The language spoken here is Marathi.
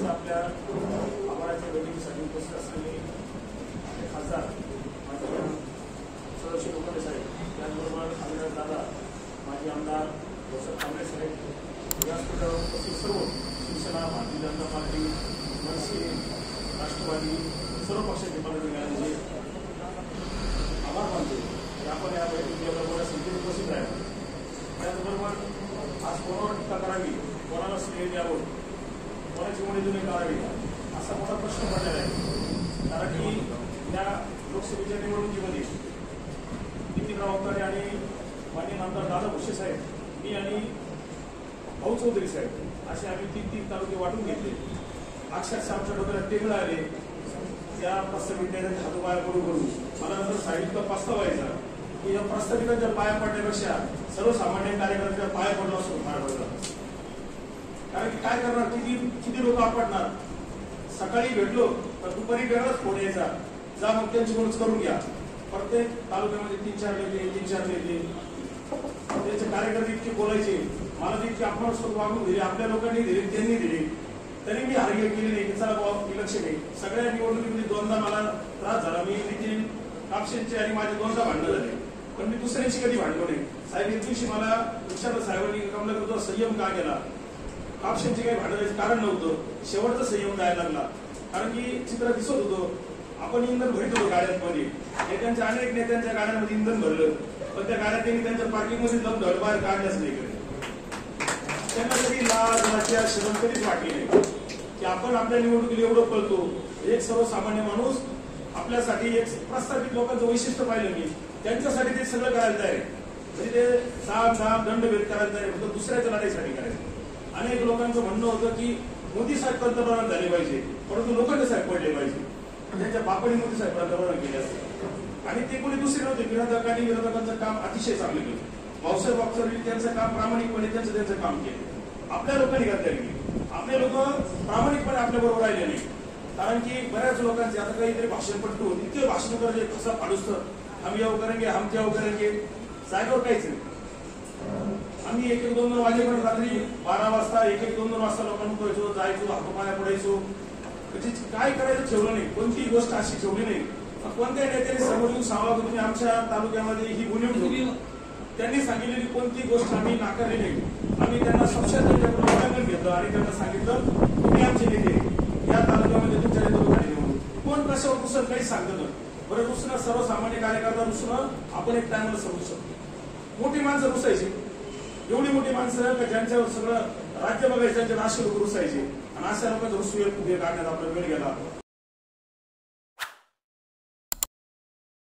आपल्या आभाराच्या बैठकीसाठी उपस्थित असलेले आपले खासदार माजी सदस्य लोखंडे साहेब, त्याचबरोबर अविनाश दादा, माजी आमदार जसं कांबळे साहेब, व्यासपीठावर उपस्थित सर्व शिवसेना, भारतीय जनता पार्टी, मनसे, राष्ट्रवादी सर्व पक्षाचे पदाधिकाऱ्यांचे आभार मानतो की आपण या बैठकीत एवढ्या मोठ्या संख्येने उपस्थित आहे. त्याचबरोबर आज कोणावर टीका करावी, कोणाला श्रेय द्यावं, कोणाची उमेदवारी करावी असा मोठा प्रश्न पडलेला आहे. कारण की या लोकसभेच्या निवडणुकीमध्ये नितीनराव अवतारे आणि माननीय आमदार दादा भुसे साहेब, मी आणि भाऊ चौधरी साहेब असे आम्ही 3 तालुके वाटून घेतले. अक्षरशः आमच्या डोक्याला टेबल आले. त्या प्रस्तावितांच्या हातोपाया पडू करू मला नंतर साहित्य पस्तावा व्हायचा की या प्रस्तावितांच्या पाया पडण्यापेक्षा सर्वसामान्य कार्यकर्त्यांच्या पाया पडला असतो फार पडला. कारण की काय करणार, किती लोक आपटणार. सकाळी भेटलो तर दुपारी वेगळाच फोन यायचा, जा मग त्यांची कोणच करून घ्या. प्रत्येक तालुक्यामध्ये 3-4 नेते त्यांचे कार्यकर्ते इतके बोलायचे, मला ते इतके अपमानास्पद वागणूक दिली, आपल्या लोकांनी दिली, त्यांनी दिली, तरी मी हारगीर केली नाही की चला बाबा इलेक्शन आहे. सगळ्या निवडणुकीमध्ये 2दा मला त्रास झाला. मी नितीन कापसेंचे आणि माझे 2दा भांडणं झाले, पण मी दुसऱ्यांशी कधी भांडलो नाही. साहेब एक दिवशी मला विचारलं साहेबांनी कमला करतो संयम का केला. कापसेंचे काही भांडण्याचं कारण नव्हतं, शेवटचा संयम जायला लागला. कारण की चित्र दिसत होतं, आपण इंधन भरत होतो गाड्यांमध्ये, नेत्यांच्या अनेक नेत्यांच्या गाड्यांमध्ये इंधन भरलं, पण त्या गाड्या त्यांनी त्यांच्या पार्किंगमध्ये जाऊन बाहेर काढल्याच नाही केले. त्यांना कधी लाज लाज्या शरम कधीच वाटली नाही की आपण आपल्या निवडणुकीला एवढं पळतो. एक सर्वसामान्य माणूस आपल्यासाठी एक प्रस्थापित लोकांचं वैशिष्ट्य पाहिलं मी, त्यांच्यासाठी ते सगळं करायला तयार आहे. म्हणजे ते साम दंडभेद करायला तयार आहे, फक्त दुसऱ्याच्या लढाईसाठी करायचं. अनेक लोकांचं म्हणणं होतं की मोदी साहेब पंतप्रधान झाले पाहिजे, परंतु लोखंडे साहेब पडले पाहिजे. त्यांच्या बापाने मोदी साहेब पंतप्रधान केले असते आणि ते कोणी दुसरे नव्हते. विरोधकांचं काम अतिशय चांगलं केलं. भाऊसाहेब वागचौरे त्यांचं काम प्रामाणिकपणे त्यांचं काम केलं. आपल्या लोकांनी करता गेली. आपले लोक प्रामाणिकपणे आपल्या बरोबर राहिले नाही. कारण की बऱ्याच लोकांचे आता काहीतरी भाषणपट्टू इतके भाषण करायचे, कसा फाडूस हम येऊ करेंगे, हम तेव करेंगे, जागेवर काहीच नाही. आम्ही 1-2 वाजेपर्यंत रात्री 12 वाजता 1-2 वाजता लोकांना उठवायचो, जायचो, हातोपाया पडायचो. म्हणजे काय करायचं ठेवलं नाही, कोणतीही गोष्ट अशी ठेवली नाही. कोणत्याही नेत्याने समोर येऊन सांगावं तुम्ही आमच्या तालुक्यामध्ये ही गुन्हे ठेवली, त्यांनी सांगितलेली कोणती गोष्ट आम्ही नाकारली नाही. आम्ही त्यांना उल्लंघन घेतलं आणि त्यांना सांगितलं तुम्ही आमचे नेते या तालुक्यामध्ये तुमच्या नेते निवडून कोण कशावर दुसरं काही सांगत बरं. दुसरं सर्वसामान्य कार्यकर्ता दुसरं आपण एक टायमाला समजू शकतो. मोठी माणसं रुसायची, एवढी मोठी माणसं ज्यांच्यावर सगळं राज्य बघायचं, त्यांचे राष्ट्रीय लोक रुसायचे आणि अशा लोकांचं रुसवे काढण्यात आपला वेळ गेला.